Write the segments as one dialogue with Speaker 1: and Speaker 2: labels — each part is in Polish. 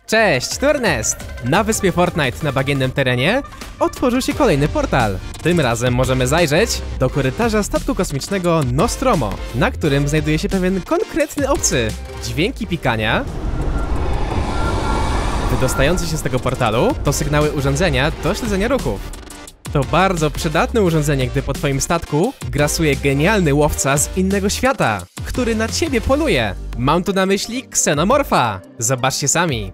Speaker 1: Cześć, to Ernest! Na wyspie Fortnite na bagiennym terenie otworzył się kolejny portal. Tym razem możemy zajrzeć do korytarza statku kosmicznego Nostromo, na którym znajduje się pewien konkretny obcy. Dźwięki pikania wydostające się z tego portalu to sygnały urządzenia do śledzenia ruchów. To bardzo przydatne urządzenie, gdy po twoim statku grasuje genialny łowca z innego świata, który na ciebie poluje. Mam tu na myśli Ksenomorfa. Zobaczcie sami.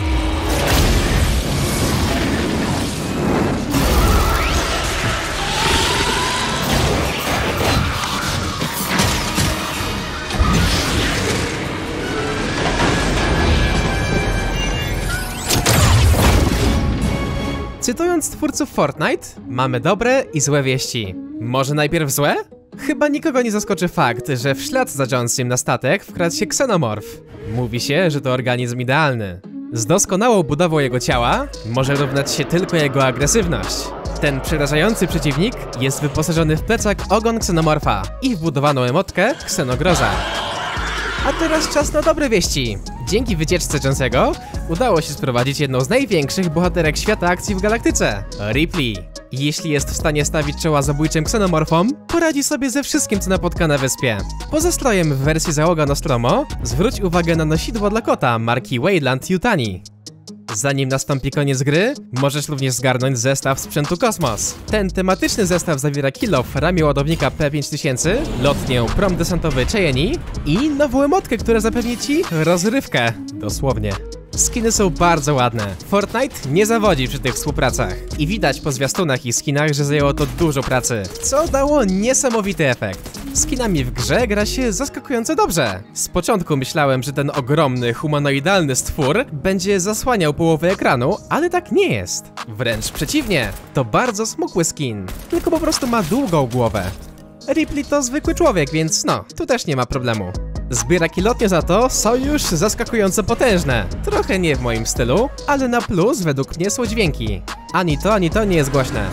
Speaker 1: Cytując twórców Fortnite, mamy dobre i złe wieści. Może najpierw złe? Chyba nikogo nie zaskoczy fakt, że w ślad za Jonesem na statek wkradł się Ksenomorf. Mówi się, że to organizm idealny. Z doskonałą budową jego ciała może równać się tylko jego agresywność. Ten przerażający przeciwnik jest wyposażony w plecak ogon Ksenomorfa i wbudowaną emotkę Ksenogroza. A teraz czas na dobre wieści. Dzięki wycieczce Jonesego udało się sprowadzić jedną z największych bohaterek świata akcji w galaktyce, Ripley. Jeśli jest w stanie stawić czoła zabójczym ksenomorfom, poradzi sobie ze wszystkim, co napotka na wyspie. Poza strojem w wersji załoga Nostromo, zwróć uwagę na nosidło dla kota marki Wayland Yutani. Zanim nastąpi koniec gry, możesz również zgarnąć zestaw sprzętu Kosmos. Ten tematyczny zestaw zawiera kill off ramię ładownika P5000, lotnię prom desantowy Cheyenne i nową emotkę, która zapewni ci rozrywkę. Dosłownie. Skiny są bardzo ładne. Fortnite nie zawodzi przy tych współpracach. I widać po zwiastunach i skinach, że zajęło to dużo pracy, co dało niesamowity efekt. Skinami w grze gra się zaskakująco dobrze. Z początku myślałem, że ten ogromny, humanoidalny stwór będzie zasłaniał połowę ekranu, ale tak nie jest. Wręcz przeciwnie, to bardzo smukły skin, tylko po prostu ma długą głowę. Ripley to zwykły człowiek, więc no, tu też nie ma problemu. Zbieraki lotnie za to są już zaskakująco potężne. Trochę nie w moim stylu, ale na plus według mnie są dźwięki. Ani to nie jest głośne.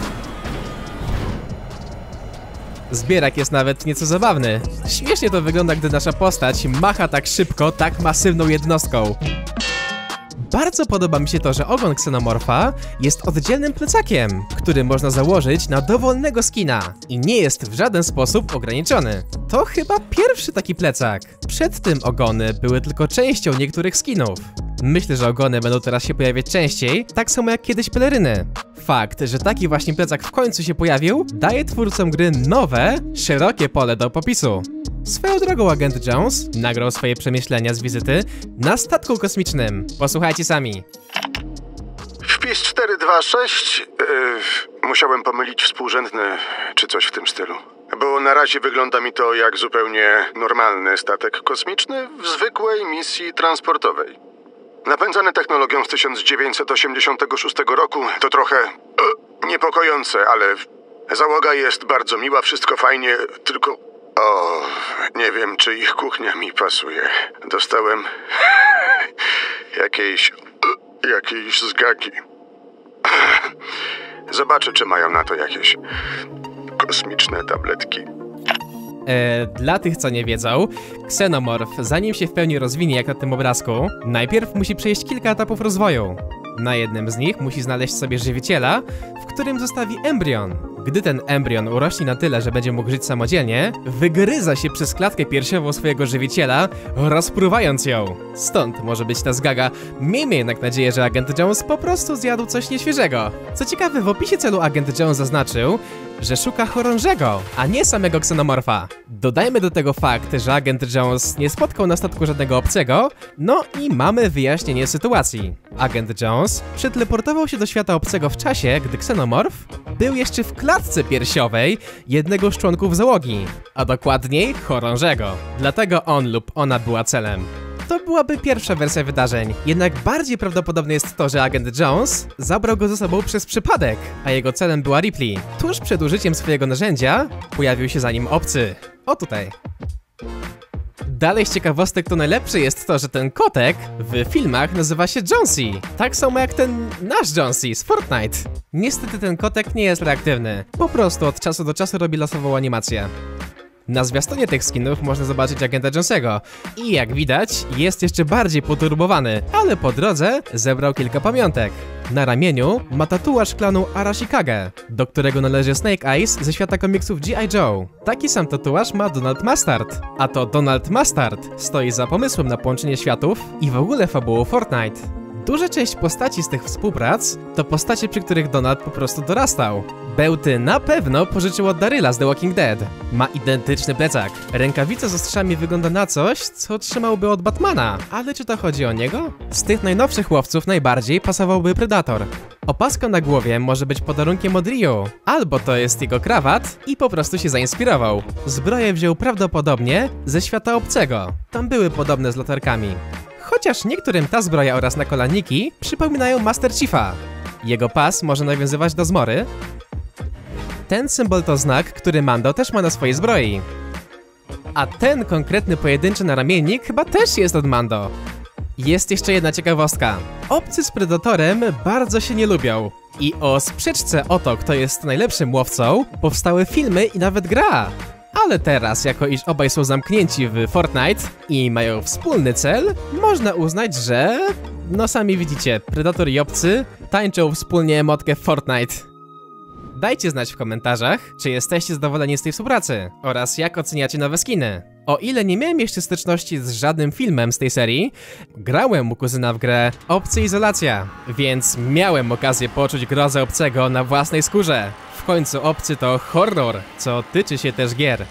Speaker 1: Zbierak jest nawet nieco zabawny. Śmiesznie to wygląda, gdy nasza postać macha tak szybko, tak masywną jednostką. Bardzo podoba mi się to, że ogon Ksenomorfa jest oddzielnym plecakiem, który można założyć na dowolnego skina i nie jest w żaden sposób ograniczony. To chyba pierwszy taki plecak. Przed tym ogony były tylko częścią niektórych skinów. Myślę, że ogony będą teraz się pojawiać częściej, tak samo jak kiedyś peleryny. Fakt, że taki właśnie plecak w końcu się pojawił, daje twórcom gry nowe, szerokie pole do popisu. Swoją drogą agent Jones nagrał swoje przemyślenia z wizyty na statku kosmicznym. Posłuchajcie sami.
Speaker 2: Wpis 426... musiałem pomylić współrzędny, czy coś w tym stylu. Bo na razie wygląda mi to jak zupełnie normalny statek kosmiczny w zwykłej misji transportowej. Napędzany technologią z 1986 roku to trochę niepokojące, ale załoga jest bardzo miła, wszystko fajnie, tylko... O, nie wiem, czy ich kuchnia mi pasuje. Dostałem jakiejś zgagi. Zobaczę, czy mają na to jakieś kosmiczne tabletki.
Speaker 1: Dla tych, co nie wiedzą, Ksenomorf, zanim się w pełni rozwinie jak na tym obrazku, najpierw musi przejść kilka etapów rozwoju. Na jednym z nich musi znaleźć sobie żywiciela, w którym zostawi embrion. Gdy ten embrion urośnie na tyle, że będzie mógł żyć samodzielnie, wygryza się przez klatkę piersiową swojego żywiciela, rozpruwając ją. Stąd może być ta zgaga. Miejmy jednak nadzieję, że agent Jones po prostu zjadł coś nieświeżego. Co ciekawe, w opisie celu agent Jones zaznaczył, że szuka chorążego, a nie samego Ksenomorfa. Dodajmy do tego fakt, że agent Jones nie spotkał na statku żadnego obcego, no i mamy wyjaśnienie sytuacji. Agent Jones przeteleportował się do świata obcego w czasie, gdy Ksenomorf był jeszcze w klatce piersiowej jednego z członków załogi, a dokładniej chorążego. Dlatego on lub ona była celem. To byłaby pierwsza wersja wydarzeń, jednak bardziej prawdopodobne jest to, że agent Jones zabrał go ze sobą przez przypadek, a jego celem była Ripley. Tuż przed użyciem swojego narzędzia pojawił się za nim obcy. O tutaj. Dalej z ciekawostek to najlepsze jest to, że ten kotek w filmach nazywa się Jonesy. Tak samo jak ten nasz Jonesy z Fortnite. Niestety ten kotek nie jest reaktywny. Po prostu od czasu do czasu robi losową animację. Na zwiastunie tych skinów można zobaczyć agenta Jonesa i jak widać jest jeszcze bardziej poturbowany, ale po drodze zebrał kilka pamiątek. Na ramieniu ma tatuaż klanu Arashikage, do którego należy Snake Eyes ze świata komiksów G.I. Joe. Taki sam tatuaż ma Donald Mustard, a to Donald Mustard stoi za pomysłem na połączenie światów i w ogóle fabułą Fortnite. Duża część postaci z tych współprac to postacie, przy których Donald po prostu dorastał. Bełty na pewno pożyczył od Daryla z The Walking Dead. Ma identyczny plecak. Rękawica z ostrzami wygląda na coś, co trzymałby od Batmana. Ale czy to chodzi o niego? Z tych najnowszych łowców najbardziej pasowałby Predator. Opaska na głowie może być podarunkiem od Ryu. Albo to jest jego krawat i po prostu się zainspirował. Zbroję wziął prawdopodobnie ze świata obcego. Tam były podobne z latarkami. Chociaż niektórym ta zbroja oraz nakolaniki przypominają Master Chiefa. Jego pas może nawiązywać do zmory. Ten symbol to znak, który Mando też ma na swojej zbroi. A ten konkretny pojedynczy naramiennik chyba też jest od Mando. Jest jeszcze jedna ciekawostka. Obcy z Predatorem bardzo się nie lubią. I o sprzeczce o to, kto jest najlepszym łowcą, powstały filmy i nawet gra. Ale teraz, jako iż obaj są zamknięci w Fortnite i mają wspólny cel, można uznać, że... No sami widzicie, Predator i obcy tańczą wspólnie emotkę Fortnite. Dajcie znać w komentarzach, czy jesteście zadowoleni z tej współpracy oraz jak oceniacie nowe skiny. O ile nie miałem jeszcze styczności z żadnym filmem z tej serii, grałem u kuzyna w grę Obcy Izolacja, więc miałem okazję poczuć grozę obcego na własnej skórze. W końcu Obcy to horror, co tyczy się też gier.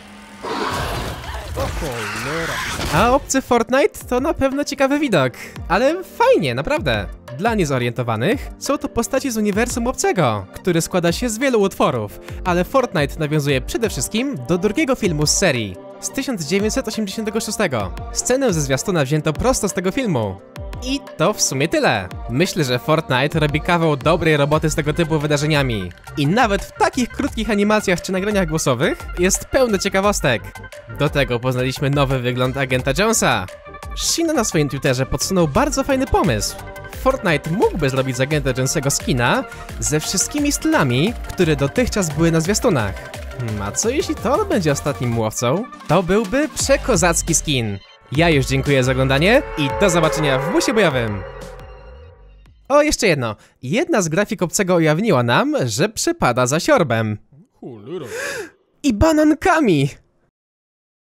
Speaker 1: A Obcy Fortnite to na pewno ciekawy widok, ale fajnie, naprawdę. Dla niezorientowanych są to postaci z uniwersum Obcego, który składa się z wielu utworów, ale Fortnite nawiązuje przede wszystkim do drugiego filmu z serii, z 1986. Scenę ze zwiastuna wzięto prosto z tego filmu. I to w sumie tyle. Myślę, że Fortnite robi kawał dobrej roboty z tego typu wydarzeniami. I nawet w takich krótkich animacjach czy nagraniach głosowych jest pełno ciekawostek. Do tego poznaliśmy nowy wygląd agenta Jonesa. Shino na swoim Twitterze podsunął bardzo fajny pomysł. Fortnite mógłby zrobić z agenta Jonesego skina ze wszystkimi stylami, które dotychczas były na zwiastunach. A co jeśli to będzie ostatnim łowcą? To byłby przekozacki skin. Ja już dziękuję za oglądanie i do zobaczenia w busie bojowym. O, jeszcze jedno. Jedna z grafik obcego ujawniła nam, że przepada za siorbem. I banankami!